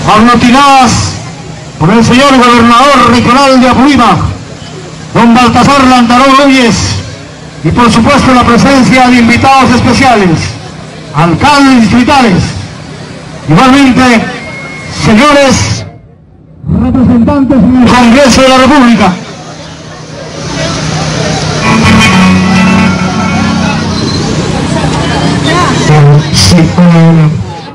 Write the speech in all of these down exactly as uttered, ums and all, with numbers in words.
aglutinadas por el señor gobernador regional de Apurímac, don Baltasar Lantarón Núñez, y por supuesto la presencia de invitados especiales, alcaldes distritales, igualmente señores representantes en el Congreso de la República. Sí, hola.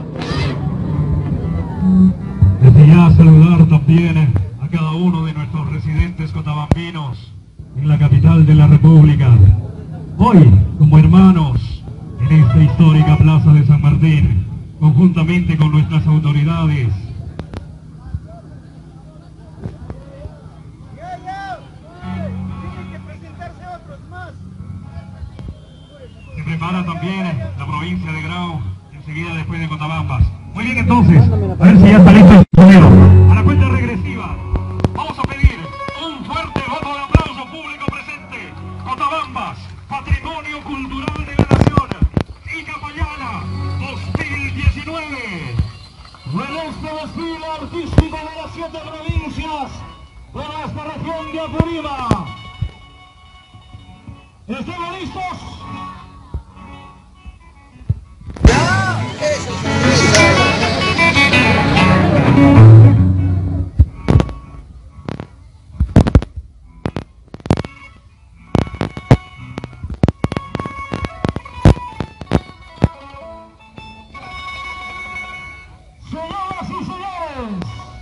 Desde ya saludar también a cada uno de nuestros residentes cotabambinos en la capital de la República. Hoy, como hermanos, en esta histórica plaza de San Martín, conjuntamente con nuestras autoridades, se prepara también la provincia de Grau, enseguida después de Cotabambas. Muy bien, entonces, a ver si ya está listo el sonido. A la cuenta regresiva, vamos a pedir un fuerte voto de aplauso público presente. Cotabambas, Patrimonio Cultural de la Nación, Icapayana, dos mil diecinueve. En este desfile artístico de las siete provincias de esta región de Apurímac. ¿Estamos listos? Señoras y señores,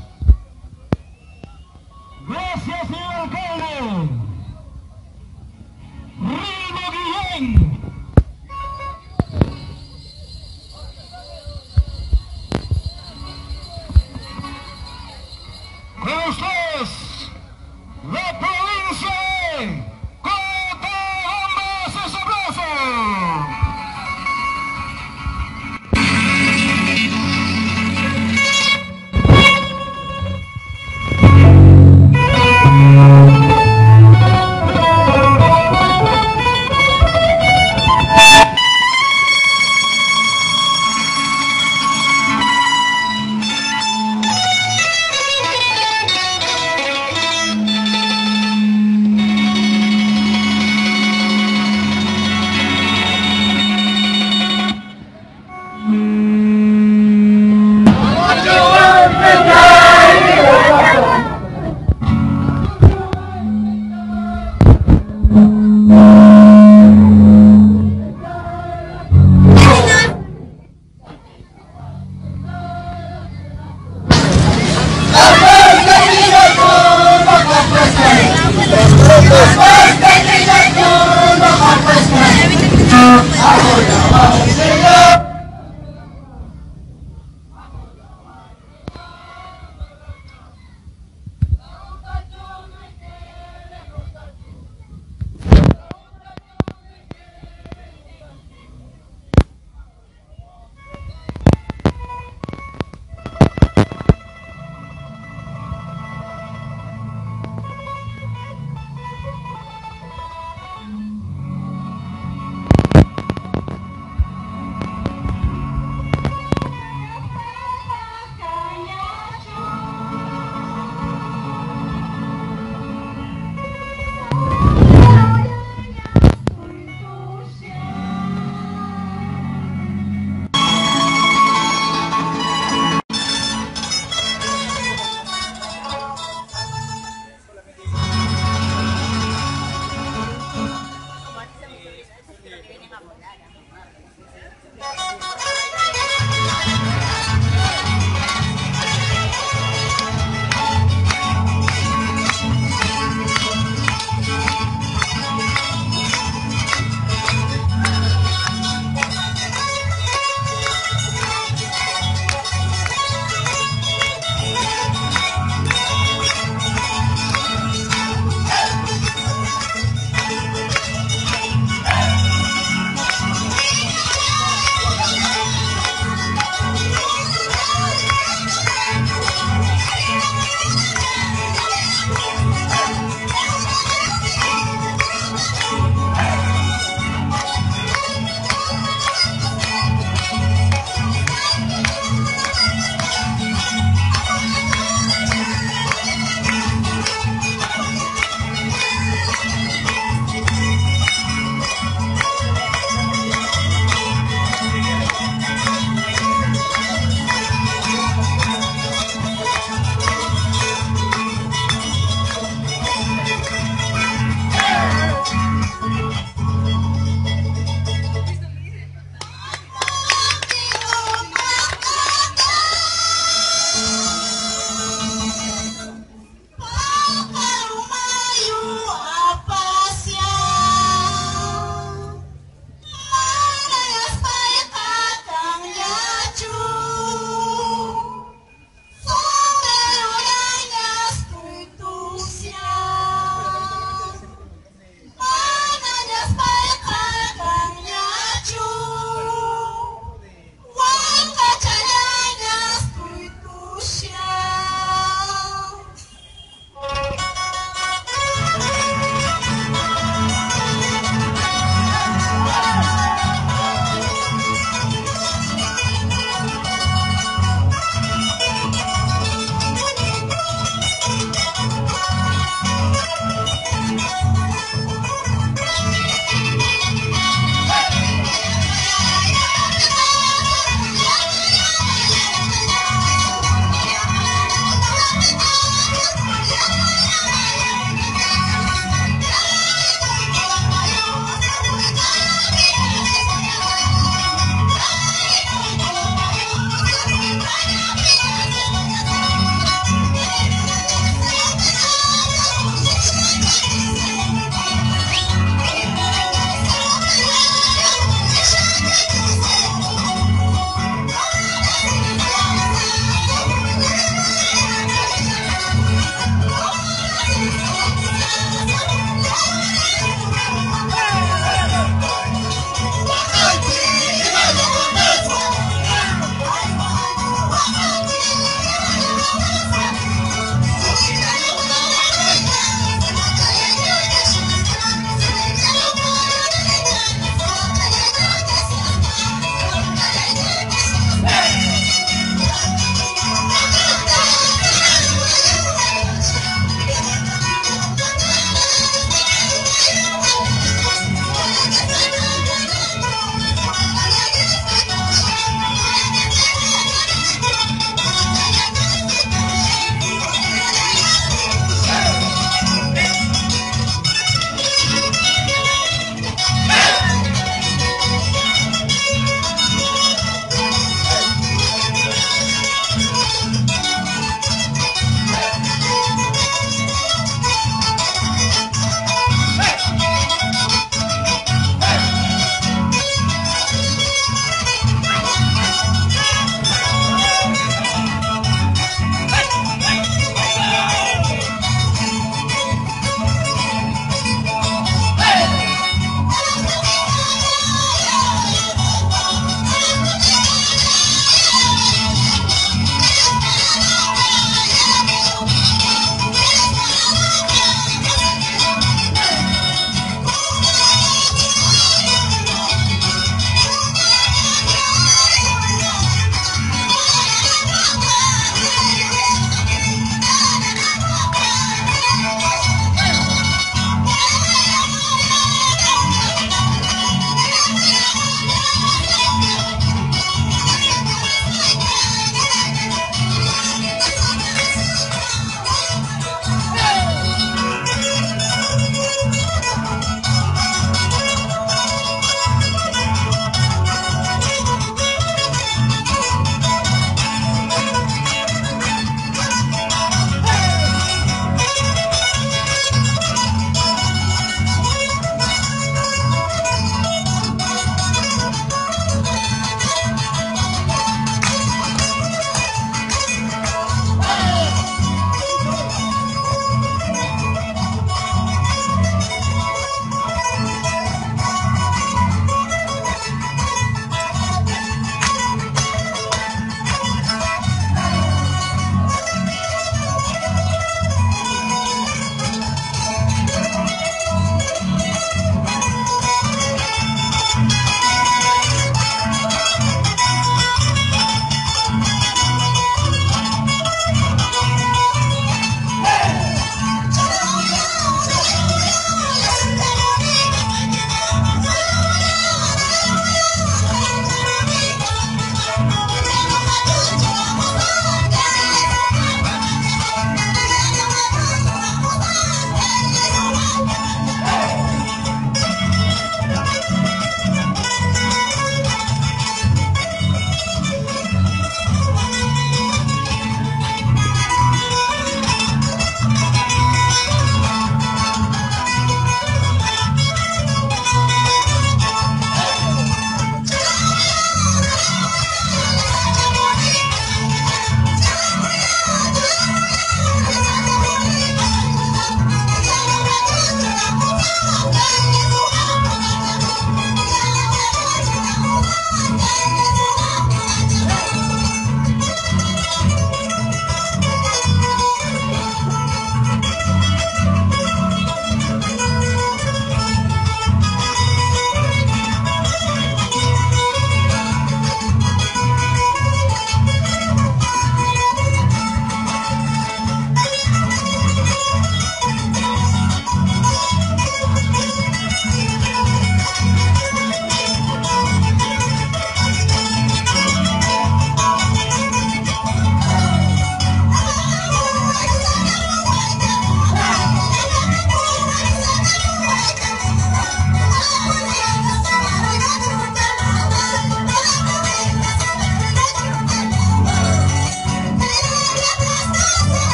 gracias señor alcalde, Rilmo Guillén. Con ustedes, la provincia de Cotabambas, ese aplauso. ¡Vamos!